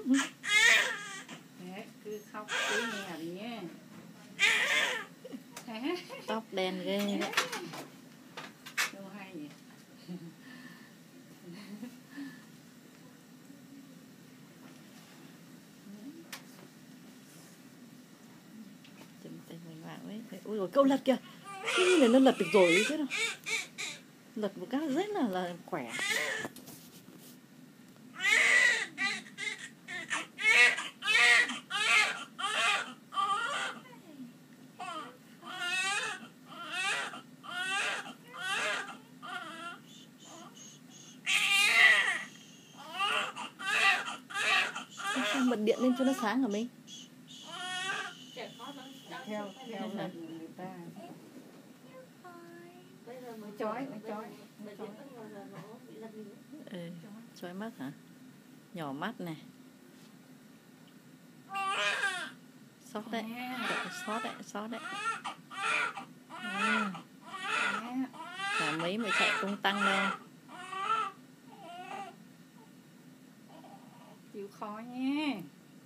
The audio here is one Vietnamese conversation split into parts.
Đấy, cứ khóc cứ nghe đi nhé. Tóc đen ghê. Đâu hay nhỉ. Tình mình bạn ấy. Ôi rồi cậu lật kìa. Cái này nó lật được rồi chứ đâu. Lật một cái rất là khỏe. Sao bật điện lên cho nó sáng hả mình? Theo lệnh người ta. Mới chói. Ừ, chói mắt hả? Nhỏ mắt này. Sót đấy. Sót đấy. Cả mấy mà chạy tung tăng đâu. Chịu khó nhé.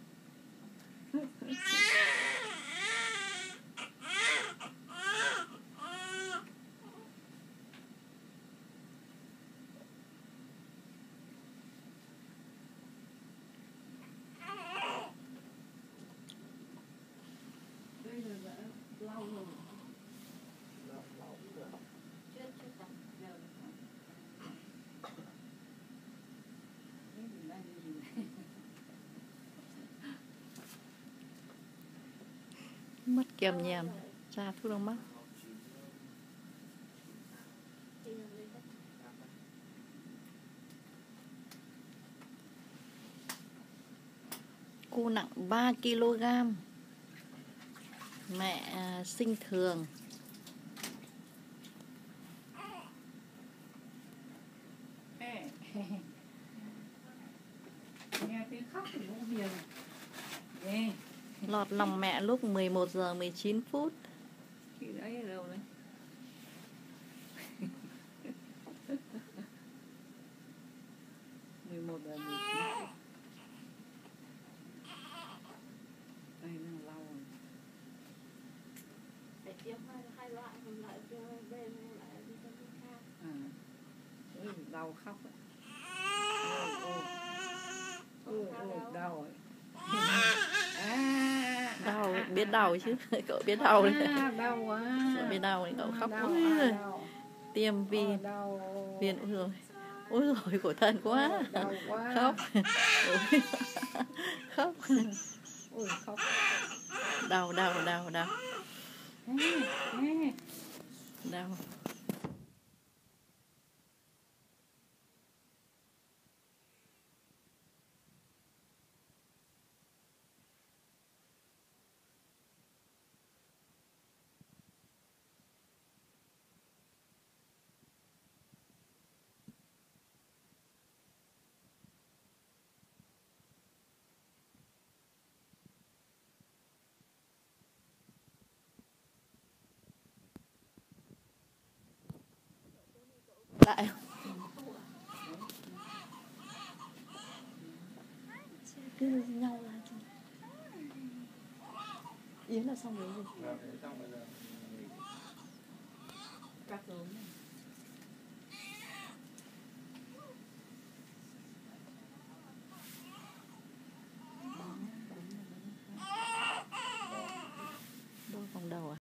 Mất kèm nhèm ra thuốc đông mắt. Cô nặng 3 kg. Mẹ sinh thường. Nghe tiếng khóc thì cũng hiền. Yeah. Lọt lòng mẹ lúc 11 giờ 19 phút. Khi đấy ở đâu đấy? Mười một giờ 19. Đây nó lau rồi. Phải tiêm hai loại, một loại bên một loại vitamin K. Ôi, đau khóc ấy. Ôi, đau rồi. Đau, biết đau chứ. Cậu biết đau đấy. Đau quá. Cậu biết đau thì cậu khóc. Đau. Tiêm viên. Ôi rồi. Ôi rồi, khổ thân quá. Đau quá. Khóc. Ôi. Khóc. Ôi, khóc. Đau. Đau. Lại cứ nhau là Yến là xong rồi gì? Cắt rồi.